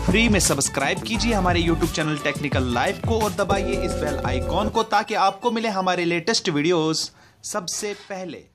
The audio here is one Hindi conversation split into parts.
फ्री में सब्सक्राइब कीजिए हमारे YouTube चैनल टेक्निकल लाइव को और दबाइए इस बेल आइकॉन को ताकि आपको मिले हमारे लेटेस्ट वीडियोस सबसे पहले।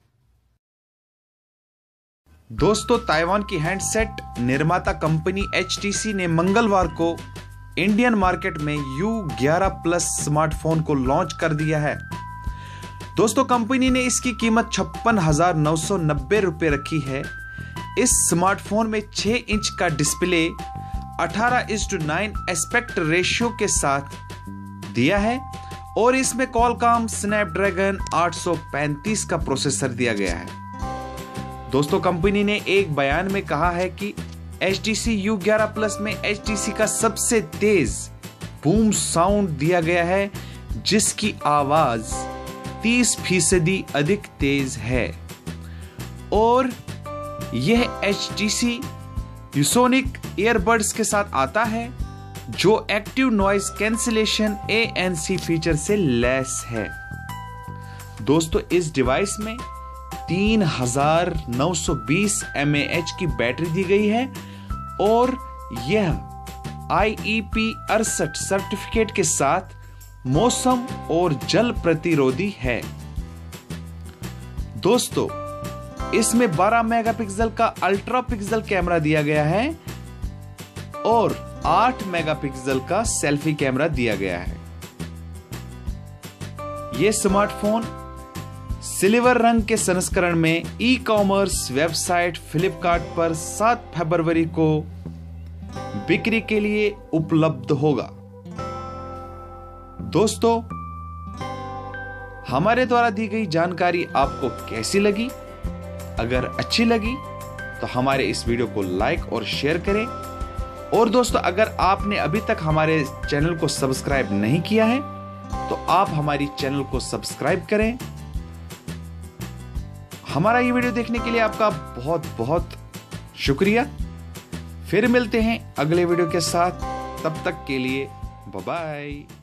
दोस्तों, ताइवान की हैंडसेट निर्माता कंपनी HTC ने मंगलवार को इंडियन मार्केट में U11 प्लस स्मार्टफोन को लॉन्च कर दिया है। दोस्तों, कंपनी ने इसकी कीमत 56,990 रुपए रखी है। इस स्मार्टफोन में 6 इंच का डिस्प्ले 18:9 एस्पेक्ट रेशियो के साथ दिया है और इसमें कॉलकॉम स्नैपड्रैगन 835 का प्रोसेसर दिया गया है। दोस्तों, कंपनी ने एक बयान में कहा है कि HTC U11 प्लस में HTC का सबसे तेज बूम साउंड दिया गया है, जिसकी आवाज 30% अधिक तेज है और यह HTC यूसोनिक ईयरबड्स के साथ आता है जो active noise cancellation ANC feature से लैस है। दोस्तों, इस डिवाइस में 3920 mAh की बैटरी दी गई है और यह IP68 सर्टिफिकेट के साथ मौसम और जल प्रतिरोधी है। दोस्तों, इसमें 12 मेगापिक्सल का अल्ट्रा पिक्सल कैमरा दिया गया है और 8 मेगापिक्सल का सेल्फी कैमरा दिया गया है। यह स्मार्टफोन सिल्वर रंग के संस्करण में ई-कॉमर्स वेबसाइट फ्लिपकार्ट पर 7 फरवरी को बिक्री के लिए उपलब्ध होगा। दोस्तों, हमारे द्वारा दी गई जानकारी आपको कैसी लगी? अगर अच्छी लगी तो हमारे इस वीडियो को लाइक और शेयर करें। और दोस्तों, अगर आपने अभी तक हमारे चैनल को सब्सक्राइब नहीं किया है तो आप हमारी चैनल को सब्सक्राइब करें। हमारा ये वीडियो देखने के लिए आपका बहुत बहुत शुक्रिया। फिर मिलते हैं अगले वीडियो के साथ, तब तक के लिए बाय बाय।